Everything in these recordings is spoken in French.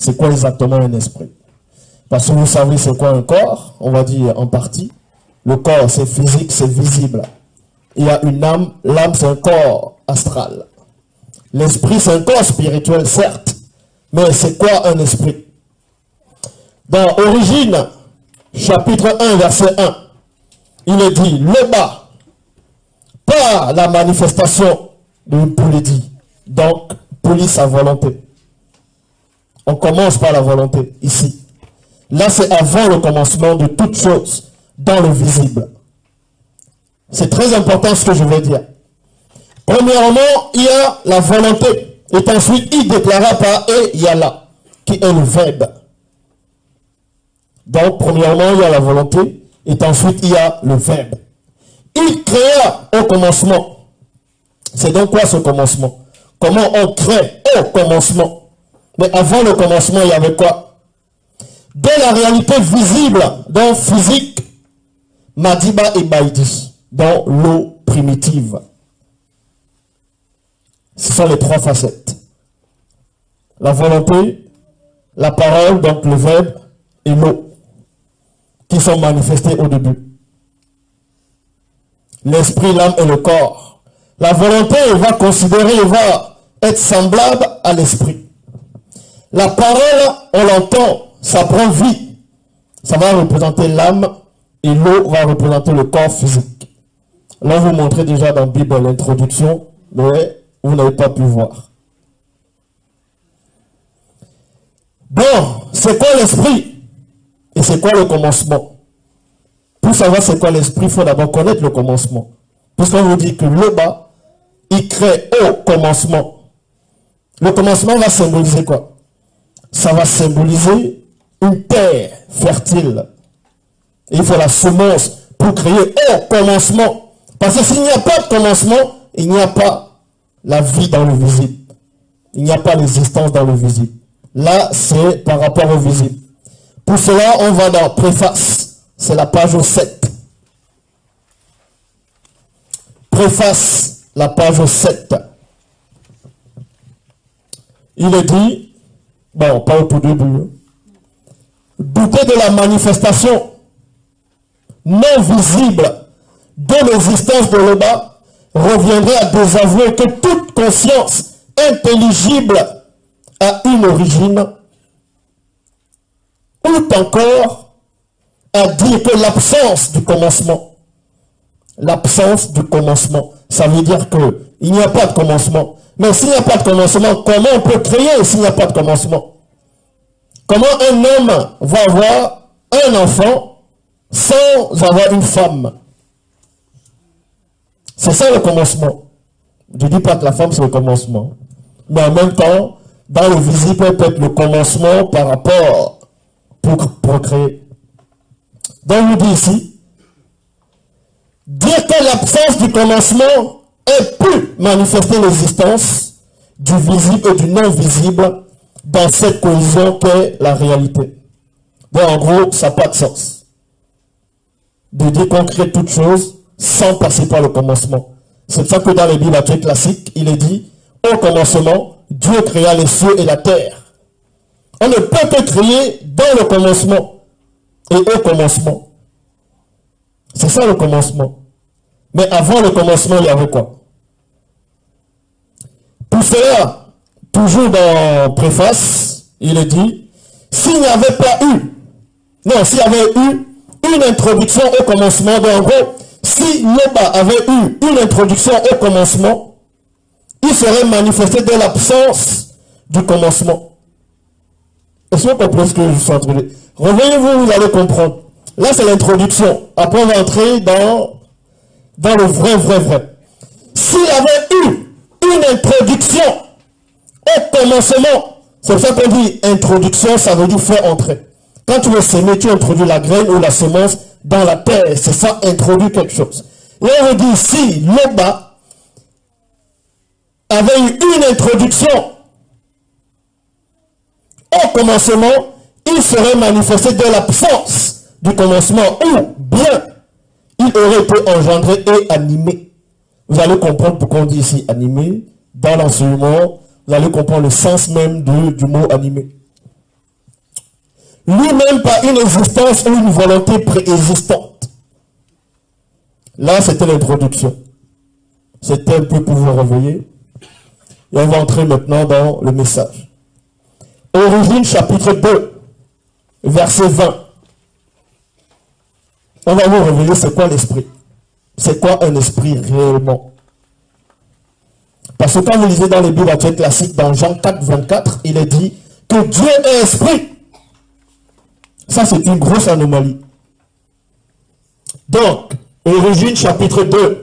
c'est quoi exactement un esprit. Parce que vous savez c'est quoi un corps, on va dire en partie. Le corps c'est physique, c'est visible. Il y a une âme, l'âme c'est un corps astral. L'esprit c'est un corps spirituel certes, mais c'est quoi un esprit? Dans Origine, chapitre 1, verset 1, il est dit, le bas, par la manifestation d'une poulédie, donc police à volonté. On commence par la volonté, ici. Là, c'est avant le commencement de toute chose, dans le visible. C'est très important ce que je vais dire. Premièrement, il y a la volonté. Et ensuite, il déclara par « et yala » qui est le verbe. Donc, premièrement, il y a la volonté. Et ensuite, il y a le verbe. Il créa au commencement. C'est donc quoi ce commencement? Comment on crée au commencement? Mais avant le commencement, il y avait quoi? De la réalité visible, dans physique, Madiba et Baïdi, dans l'eau primitive. Ce sont les trois facettes. La volonté, la parole, donc le verbe, et l'eau, qui sont manifestés au début. L'esprit, l'âme et le corps. La volonté va considérer, va être semblable à l'esprit. La parole, on l'entend, ça prend vie. Ça va représenter l'âme et l'eau va représenter le corps physique. Là, vous montrez déjà dans la Bible l'introduction, mais vous n'avez pas pu voir. Bon, c'est quoi l'esprit? Et c'est quoi le commencement? Pour savoir c'est quoi l'esprit, il faut d'abord connaître le commencement. Puisqu'on vous dit que le bas, il crée au commencement. Le commencement va symboliser quoi? Ça va symboliser une terre fertile. Et il faut la semence pour créer au commencement. Parce que s'il n'y a pas de commencement, il n'y a pas la vie dans le visible. Il n'y a pas l'existence dans le visible. Là, c'est par rapport au visible. Pour cela, on va dans préface. C'est la page 7. Préface, la page 7. Il est dit, bon, pas au tout début, douter de la manifestation non visible de l'existence de l'Oba reviendrait à désavouer que toute conscience intelligible a une origine, ou encore à dire que l'absence du commencement, ça veut dire qu'il n'y a pas de commencement. Mais s'il n'y a pas de commencement, comment on peut créer s'il n'y a pas de commencement? Comment un homme va avoir un enfant sans avoir une femme? C'est ça le commencement. Je ne dis pas que la femme c'est le commencement. Mais en même temps, dans le visible peut être le commencement par rapport pour procréer. Donc il dit ici, dire que l'absence du commencement ait pu manifester l'existence du visible et du non visible dans cette cohésion qu'est la réalité. Donc en gros, ça n'a pas de sens de dire qu'on crée toute chose sans passer par le commencement. C'est pour ça que dans les Bibles classiques, il est dit, au commencement, Dieu créa les cieux et la terre. On ne peut que créer dans le commencement et au commencement. C'est ça le commencement. Mais avant le commencement, il y avait quoi? Pour cela, toujours dans préface, il est dit, s'il n'y avait pas eu, s'il y avait eu une introduction au commencement, donc en gros, si Loba avait eu une introduction au commencement, il serait manifesté de l'absence du commencement. Est-ce que vous comprenez ce que je suis en train de dire? Revenez-vous, vous allez comprendre. Là, c'est l'introduction. Après, on va entrer dans le vrai. S'il y avait eu une introduction au commencement, c'est pour ça qu'on dit introduction, ça veut dire faire entrer. Quand tu veux s'aimer, tu introduis la graine ou la semence dans la terre. C'est ça, introduire quelque chose. Et on veut dire, si Loba avait eu une introduction au commencement, il serait manifesté de l'absence du commencement, ou bien il aurait été engendré et animé. Vous allez comprendre pourquoi on dit ici animé. Dans l'enseignement, vous allez comprendre le sens même du mot animé. lui-même par une existence ou une volonté préexistante. Là, c'était l'introduction. C'était un peu pour vous réveiller. Et on va entrer maintenant dans le message. Origine chapitre 2, verset 20. On va vous révéler c'est quoi l'esprit. C'est quoi un esprit réellement. Parce que quand vous lisez dans les Bibles actuelles classiques, dans Jean 4, 24, il est dit que Dieu est esprit. Ça, c'est une grosse anomalie. Donc, Origine chapitre 2.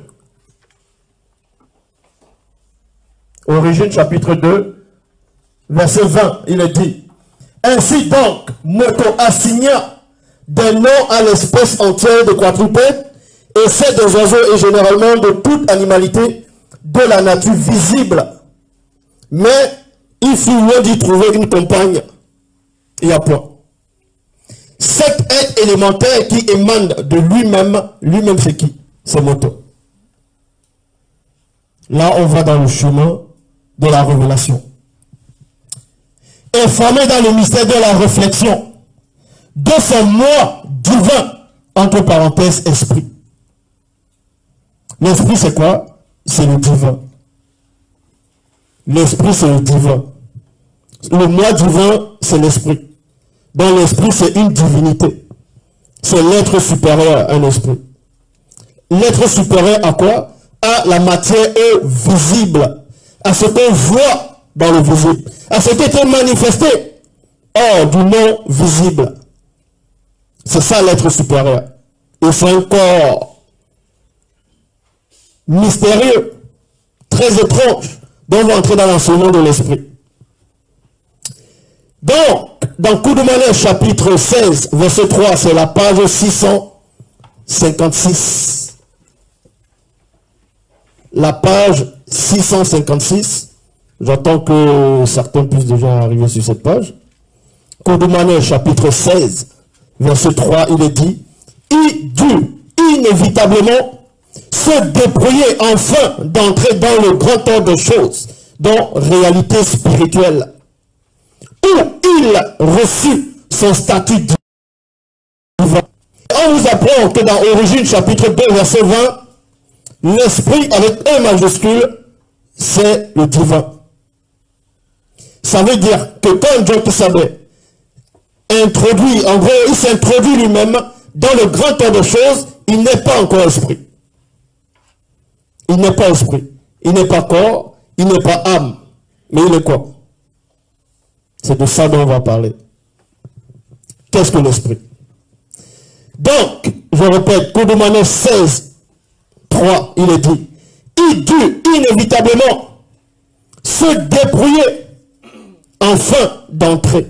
Origine chapitre 2, verset 20, il est dit. Ainsi donc, Moto assigna des noms à l'espèce entière de quadrupèdes, et c'est des oiseaux et généralement de toute animalité de la nature visible. Mais il fut loin d'y trouver une compagne. Il y a point. Cet être élémentaire qui émane de lui-même c'est qui? C'est Moto. Là, on va dans le chemin de la révélation. Informé dans le mystère de la réflexion de son moi divin, entre parenthèses, esprit. L'esprit, c'est quoi? C'est le divin. L'esprit, c'est le divin. Le moi divin, c'est l'esprit. Dans l'esprit, c'est une divinité. C'est l'être supérieur à un esprit. L'être supérieur à quoi? À la matière visible. À ce qu'on voit dans le visible. À ce qui est manifesté hors du non visible. C'est ça l'être supérieur. Et c'est un corps mystérieux, très étrange, dont on va entrer dans l'enseignement de l'esprit. Donc, dans Coup de Manège, chapitre 16, verset 3, c'est la page 656. La page 656. J'attends que certains puissent déjà arriver sur cette page. Coup de Manège, chapitre 16, verset 3, il est dit, il dut inévitablement se débrouiller enfin d'entrer dans le grand ordre de choses, dans réalité spirituelle, où il reçut son statut divin. On vous apprend que dans Origine chapitre 2 verset 20, l'esprit avec un majuscule, c'est le divin. Ça veut dire que quand Dieu savait introduit, en gros, il s'introduit lui-même dans le grand ordre de choses, il n'est pas encore esprit. Il n'est pas esprit. Il n'est pas corps, il n'est pas âme. Mais il est quoi? C'est de ça dont on va parler. Qu'est-ce que l'esprit? Donc, je répète, Coup de Manège 16, 3, il est dit, il dut inévitablement se débrouiller enfin d'entrer.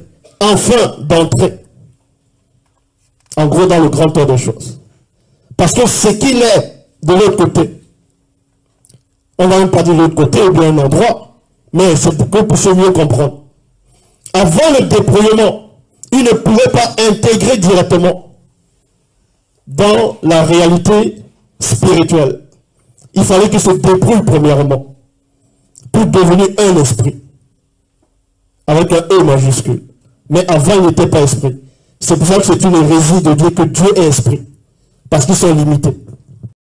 En gros, dans le grand ordre des choses. Parce que ce qu'il est de l'autre côté, on ne va même pas dire de l'autre côté ou bien un endroit, mais c'est pour que vous puissiez mieux comprendre. Avant le déploiement, il ne pouvait pas intégrer directement dans la réalité spirituelle. Il fallait qu'il se débrouille premièrement pour devenir un esprit, avec un E majuscule. Mais avant, il n'était pas esprit. C'est pour ça que c'est une hérésie de dire que Dieu est esprit, parce qu'ils sont limités.